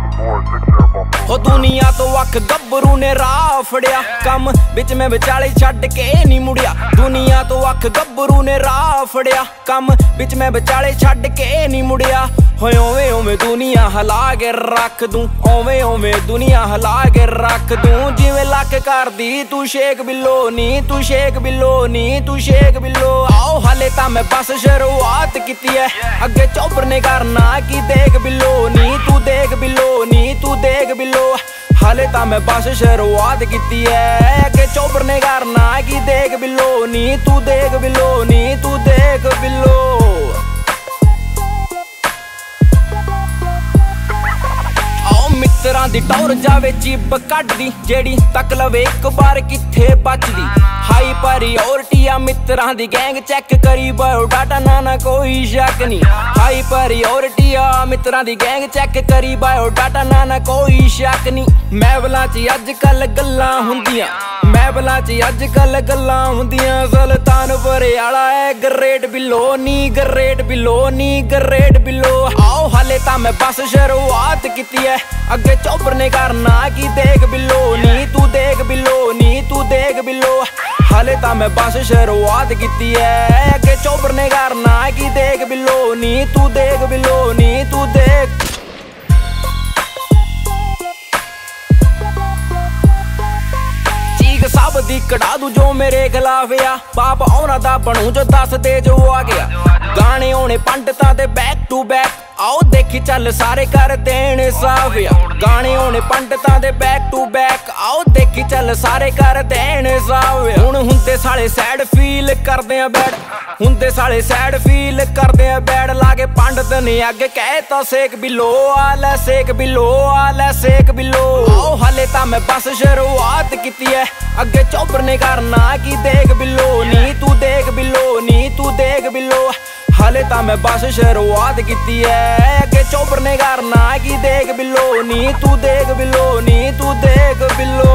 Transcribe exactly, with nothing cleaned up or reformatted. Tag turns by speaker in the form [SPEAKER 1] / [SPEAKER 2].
[SPEAKER 1] हो दुनिया तो अख गब्बरू ने राह फड़िया, कम बिच में विचाले छड्ड के नहीं मुड़िया। दुनिया तो अख गब्बरू ने राह फड़िया, कम बिच में विचाले छड्ड के नहीं मुड़िया। होए ओवे ओवे दुनिया हला के रख दूं, ओवे ओवे दुनिया हला के रख दूं। जिवें लक कर दी तू शेख बिल्लो नी, तू शेख बिल्लो नी, तू शेख बिल्लो। आओ हाले तां मैं बस शुरुआत कीती है, अगे चौपर ने करना की देख बिल्लो नी, तू देख बिल्लो नी, तू देख बिल्लो। हाले तां मैं बस शुरुआत कीती है, अगे चौपर ने करना की देख बिल्लो नी, तू देख बिल्लो नी, तू देख बिल्लो। मित्रां दी टौर जावे जीब कड्डदी, जेड़ी तक लवे एक बार किथे बचदी। हाई प्रायोरिटी मित्रां दी गैंग चेक करी बायोडाटा, ना ना कोई शक नहीं। हाई प्रायोरिटी मित्रां दी गैंग चेक करी बायोडाटा, ना ना कोई शक नहीं। महफिलां च अजकल गल्लां हुंदियां, महफिलां च अजकल गल्लां हुंदियां। सुल्तानपुर आला है ग्रेट बिल्लो नी, ग्रेट बिल्लो नी, ग्रेट बिल्लो। आओ हाले तां मैं बस शुरुआत कीती है, अगे चौपर ने करना की देख बिल्लो नी, तू देख बिल्लो नी, तू देख बिल्लो। हाले तां मैं बस शुरुआत कीती है, अगे चौपर ने करना की देख बिल्लो नी, तू देख बिल्लो नी, तू देख। चीख सब दी कढ़ा दू जो मेरे खिलाफ आ, बाप औना दा बनू जो दस दे जो आ गया। गाने होने पंडितां दे बैक टू बैक, आओ देखी चल सारे कर देने साफ या। गाने होने पंडितां दे बैक टू बैक, आओ देखी चल सारे कर देने साफ या। हुण हुंदे साले सैड फील करदे आ बैड, हुंदे साले सैड फील करदे आ बैड। लागे पंडित ने अगे कहता सेक बिल्लो आले, सेक बिल्लो आले, सेक बिल्लो। आओ हाले तां मैं बस शुरुआत कीती है, अगे चौपर ने करना की देख बिल्लो नी, तू देख बिल्लो नी, तू देख बिल्लो। हाले तां मैं बस शुरुआत कीती है, अगे चौपर ने करना की देख बिल्लो नी, तू देख बिल्लो नी, तू देख बिल्लो।